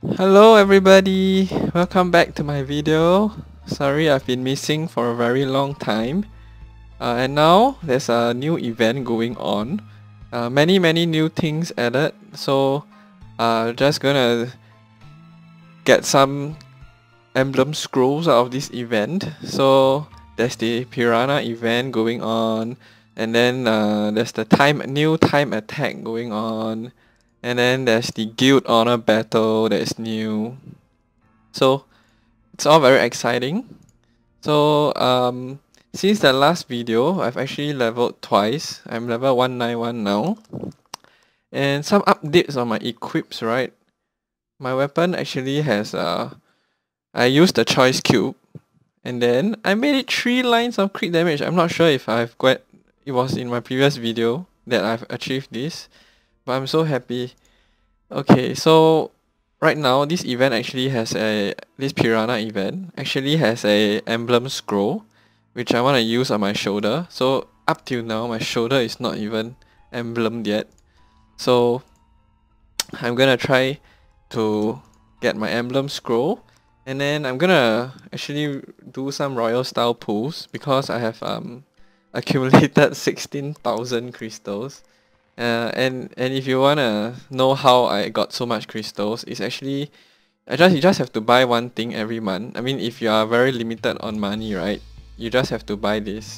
Hello everybody, welcome back to my video. Sorry I've been missing for a very long time. And now there's a new event going on. Many new things added. So just gonna get some emblem scrolls out of this event. So there's the Piranha event going on. And then there's the new time attack going on. And then there's the Guild Honor battle that is new. So it's all very exciting. So since the last video, I've actually leveled twice. I'm level 191 now. And some updates on my equips, right? My weapon actually has I used the choice cube, and then I made it 3 lines of crit damage. I'm not sure if it was in my previous video that I've achieved this, but I'm so happy. Okay, so right now this event actually has this Piranha event actually has a emblem scroll, which I want to use on my shoulder. So up till now my shoulder is not even emblemed yet. So I'm gonna try to get my emblem scroll, and then I'm gonna actually do some royal style pulls because I have accumulated 16,000 crystals. And if you wanna know how I got so much crystals, it's actually you just have to buy one thing every month. I mean, if you are very limited on money, right? You just have to buy this.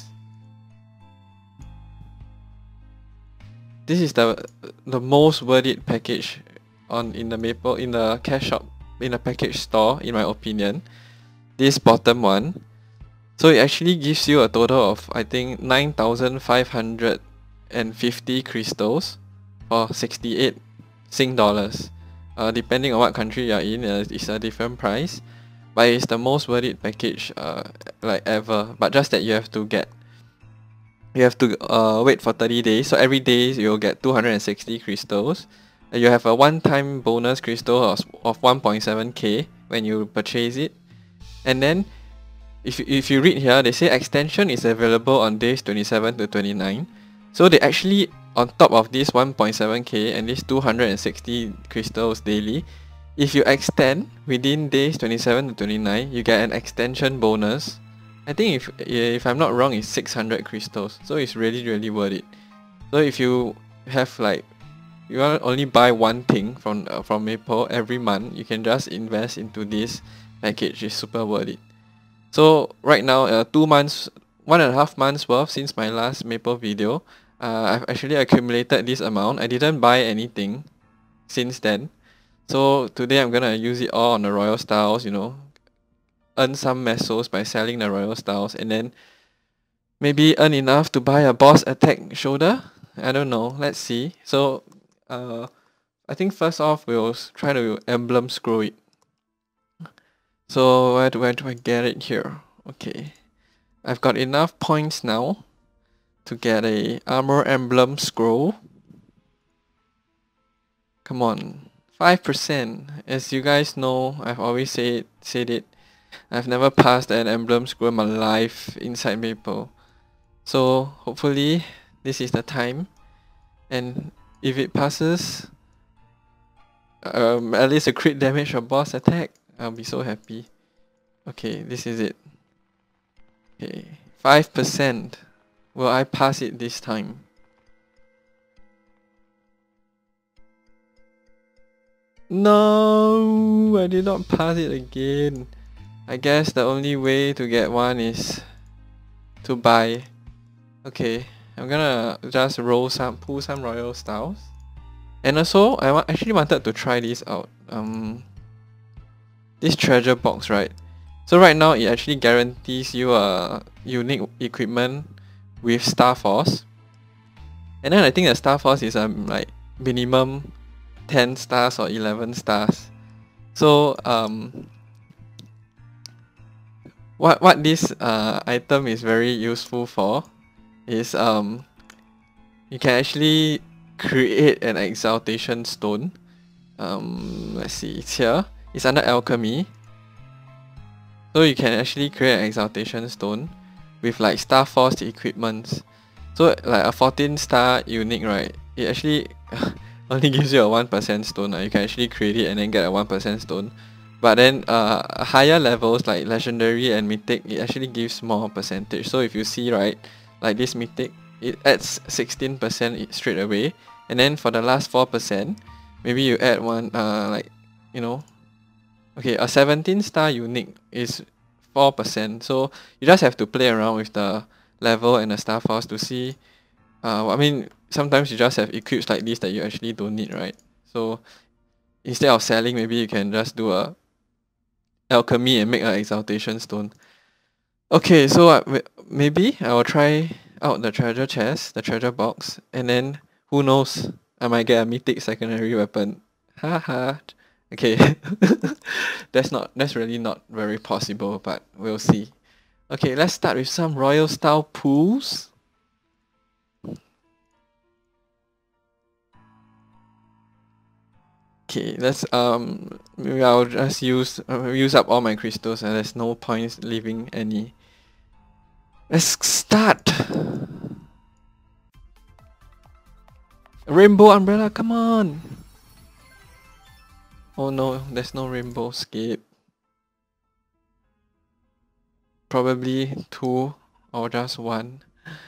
This is the most worth it package in the cash shop, in the package store, in my opinion. This bottom one. So it actually gives you a total of, I think, 9,550 crystals for 68 Sing dollars. Depending on what country you're in, it's a different price. But it's the most worth it package like ever. But just that you have to wait for 30 days. So every day you'll get 260 crystals. And you have a one-time bonus crystal of 1.7k when you purchase it. And then if you read here, they say extension is available on days 27 to 29. So they actually, on top of this 1.7k and this 260 crystals daily, if you extend within days 27 to 29, you get an extension bonus. I think if I'm not wrong, it's 600 crystals. So it's really worth it. So if you have you want to only buy one thing from Maple every month, you can just invest into this package. It's super worth it. So right now, 1.5 months worth since my last Maple video, I've actually accumulated this amount. I didn't buy anything since then. So today I'm gonna use it all on the Royal Styles, earn some mesos by selling the Royal Styles, and then maybe earn enough to buy a boss attack shoulder. I don't know, let's see. So I think first off we'll try to emblem scroll it. So where do I get it here? Okay, I've got enough points now to get a armor emblem scroll. Come on, 5%. As you guys know, I've always said it. I've never passed an emblem scroll in my life inside Maple. So hopefully this is the time. And if it passes, at least a crit damage or boss attack, I'll be so happy. Okay, this is it. Okay, 5%. Will I pass it this time? No, I did not pass it again. I guess the only way to get one is to buy. Okay, I'm gonna just pull some royal styles. And also, I actually wanted to try this out. This treasure box, right? So right now, it actually guarantees you a unique equipment with Star Force. And then I think the Star Force is like minimum 10 stars or 11 stars. So what this item is very useful for is you can actually create an exaltation stone. Let's see, it's here. It's under alchemy. So you can actually create an exaltation stone with like Star Force equipments. So like a 14 star unique, right? It actually only gives you a 1% stone. You can actually create it and then get a 1% stone. But then higher levels like legendary and mythic, it actually gives more percentage. So if you see, right, like this mythic, it adds 16% straight away. And then for the last 4%, maybe you add one like, you know, okay, a 17 star unique is 4%. So you just have to play around with the level and the star force to see. I mean, sometimes you just have equips like this that you actually don't need, right? So instead of selling, maybe you can just do a alchemy and make an exaltation stone. Okay, so maybe I will try out the treasure chest, the treasure box, and then who knows, I might get a mythic secondary weapon. Haha. Okay, that's really not very possible, but we'll see. Okay, let's start with some royal style pools. Okay, let's maybe I'll just use up all my crystals, and there's no points leaving any. Let's start. Rainbow umbrella, come on. Oh no, there's no rainbow. Skip. Probably 2 or just 1.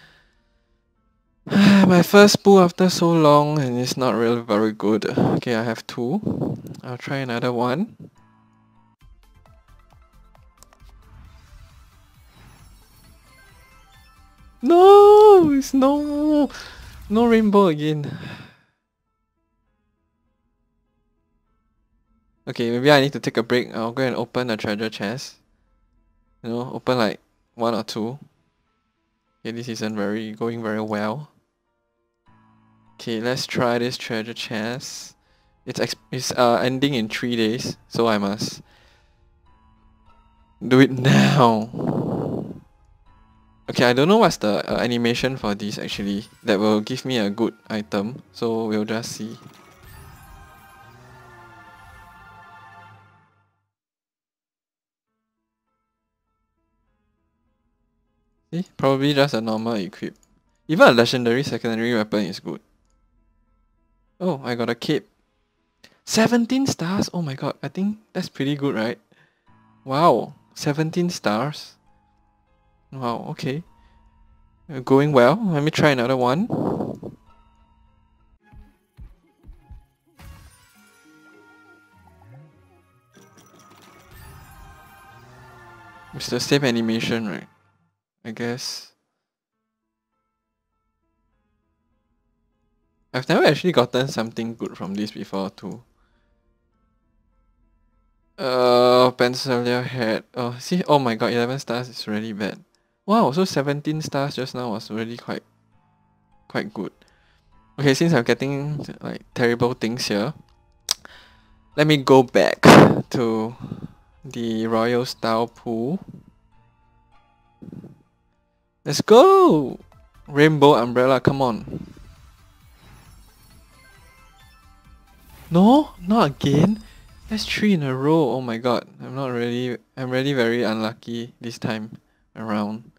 My first pool after so long, and it's not really very good. Okay, I have 2. I'll try another one. No, it's no rainbow again. Okay, maybe I need to take a break. I'll go and open the treasure chest. You know, open like 1 or 2. Okay, this isn't going very well. Okay, let's try this treasure chest. It's ending in 3 days, so I must do it now. Okay, I don't know what's the animation for this actually that will give me a good item, so we'll just see. See, probably just a normal equip. Even a legendary secondary weapon is good. Oh, I got a cape. 17 stars? Oh my god, I think that's pretty good, right? Wow, 17 stars. Wow, okay. Going well. Let me try another one. It's the same animation, right? I guess. I've never actually gotten something good from this before too. Pencilia head. Oh, see, oh my god, 11 stars is really bad. Wow, so 17 stars just now was really quite good. Okay, since I'm getting like terrible things here, let me go back to the royal style pool. Let's go! Rainbow umbrella, come on. No, not again. That's 3 in a row. Oh my god. I'm really very unlucky this time around.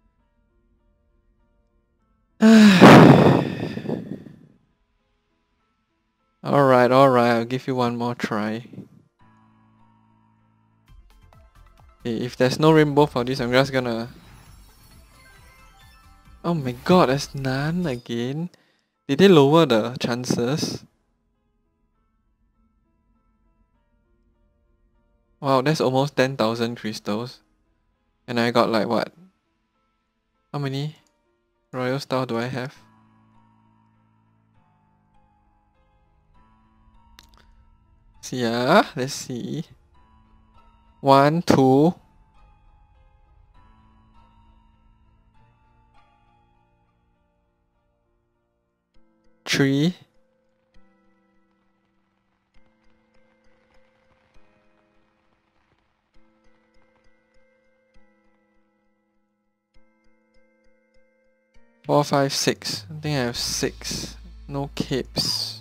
Alright, I'll give you one more try. Okay, if there's no rainbow for this, I'm just gonna... Oh my god, there's none again. Did they lower the chances? Wow, that's almost 10,000 crystals. And I got like what? How many royal style do I have? See ya, let's see. 1, 2. 3. 4, 5, 6. I think I have 6. No capes.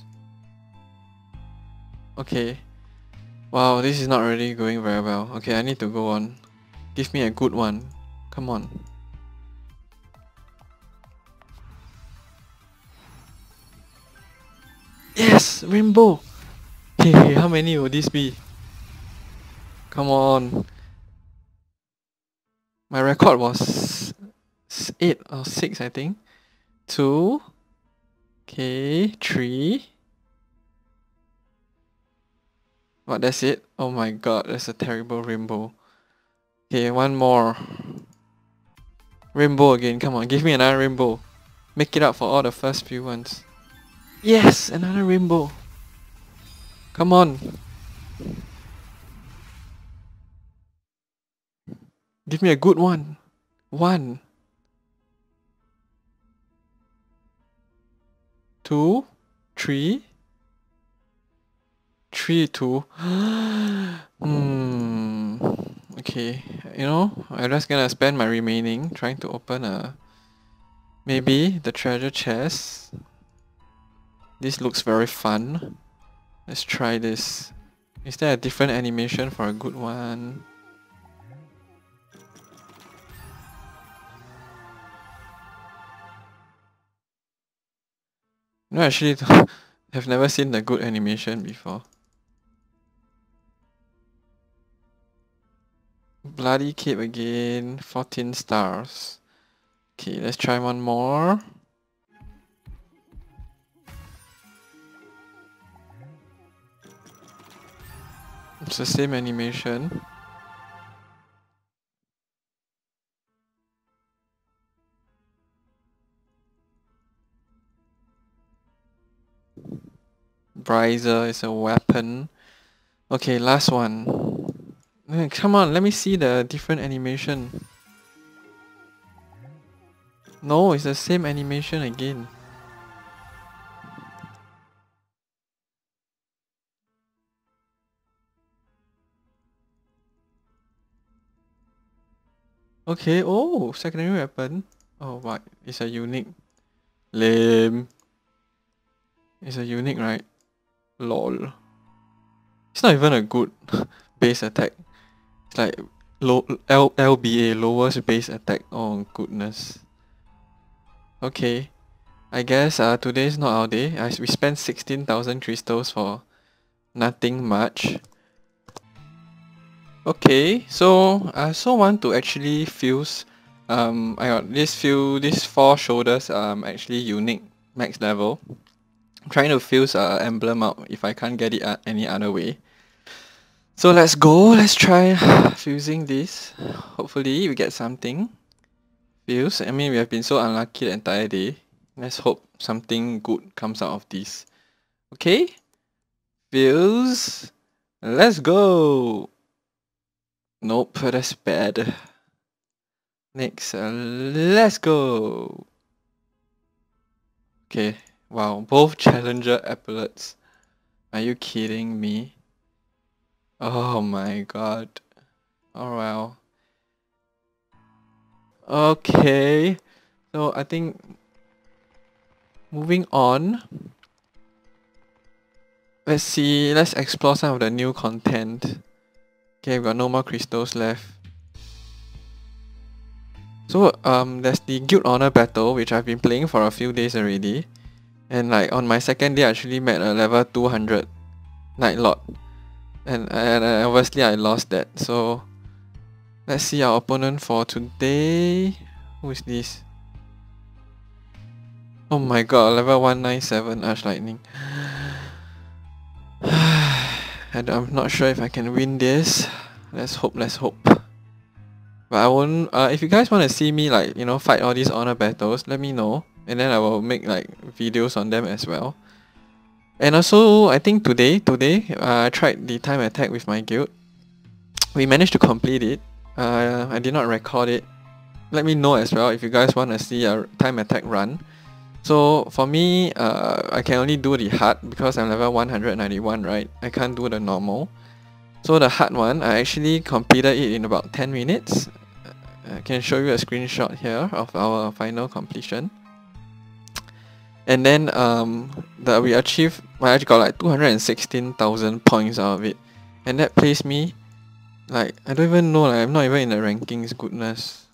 Okay. Wow, this is not really going very well. Okay, I need to go on. Give me a good one. Come on. Yes! rainbow. Hey, how many will this be? Come on. My record was 8 or 6, I think. 2. Okay, 3. What, that's it? Oh my god, that's a terrible rainbow. Okay, one more. Rainbow again, come on, give me another rainbow. Make it up for all the first few ones. Yes, another rainbow. Come on. Give me a good one. 1. 2. 3. 3, 2. Okay, you know, I'm just gonna spend my remaining trying to open maybe the treasure chest. This looks very fun. Let's try this. Is there a different animation for a good one? No, actually, I've never seen the good animation before. Bloody cape again, 14 stars. Okay, let's try one more. It's the same animation. Brazier is a weapon. Okay, last one. Come on, let me see the different animation. No, it's the same animation again. Okay, oh, secondary weapon. Oh, what? It's a unique. Lame. It's a unique, right? Lol. It's not even a good base attack. It's like LBA, lowest base attack. Oh goodness. Okay. I guess today's not our day. We spent 16,000 crystals for nothing much. Okay, so I also want to actually fuse I got these 4 shoulders actually unique max level. I'm trying to fuse emblem out if I can't get it any other way. So let's go, let's try fusing this. Hopefully we get something. Fuse. I mean, we have been so unlucky the entire day. Let's hope something good comes out of this. Okay? Fuse. Let's go. Nope, that's bad. Next, let's go. Okay, wow, both challenger epaulets. Are you kidding me? Oh my god. Oh wow. Okay, so I think moving on. Let's explore some of the new content. Okay, we've got no more crystals left. So there's the Guild Honor battle, which I've been playing for a few days already. And like on my second day I actually met a level 200 Night Lord. And obviously I lost that. So let's see our opponent for today. Who is this? Oh my god, level 197 Arch Lightning. And I'm not sure if I can win this. Let's hope. But I won't if you guys want to see me like, you know, fight all these honor battles, let me know. And then I will make like videos on them as well. And also I think today I tried the time attack with my guild. We managed to complete it. I did not record it. Let me know as well if you guys want to see a time attack run. So for me, I can only do the hard because I'm level 191, right? I can't do the normal. So the hard one, I actually completed it in about 10 minutes. I can show you a screenshot here of our final completion. And then we achieved, I actually got like 216,000 points out of it. And that placed me, like, I don't even know, like, I'm not even in the rankings, goodness.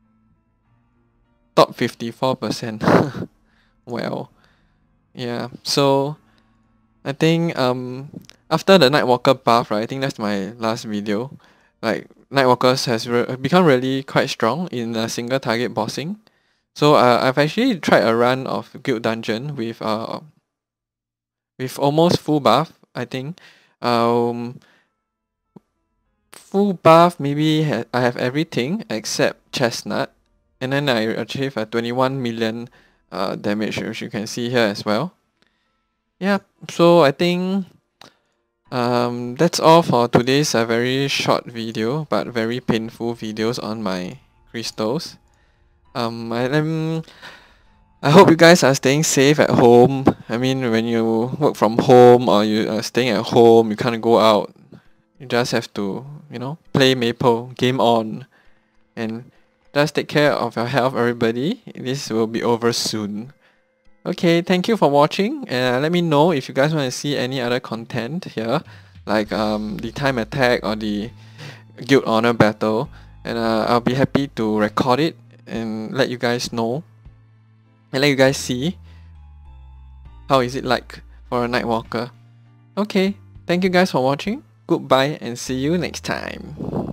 Top 54%. Well, yeah, so I think after the Nightwalker buff, right, I think that's my last video. Like Nightwalkers has become really quite strong in single target bossing. So I've actually tried a run of Guild Dungeon with almost full buff, I think. Um, Full buff, maybe I have everything except Chestnut, and then I achieve a 21 million damage, which you can see here as well. Yeah, so I think that's all for today's very short video, but very painful videos on my crystals. I hope you guys are staying safe at home. I mean, when you work from home or you are staying at home, you can't go out. You just have to, play Maple, game on, and just take care of your health, everybody. This will be over soon. Okay, thank you for watching, and let me know if you guys want to see any other content here, like the time attack or the guild honor battle, and I'll be happy to record it and let you guys know and let you guys see how is it like for a Nightwalker. Okay, thank you guys for watching. Goodbye and see you next time.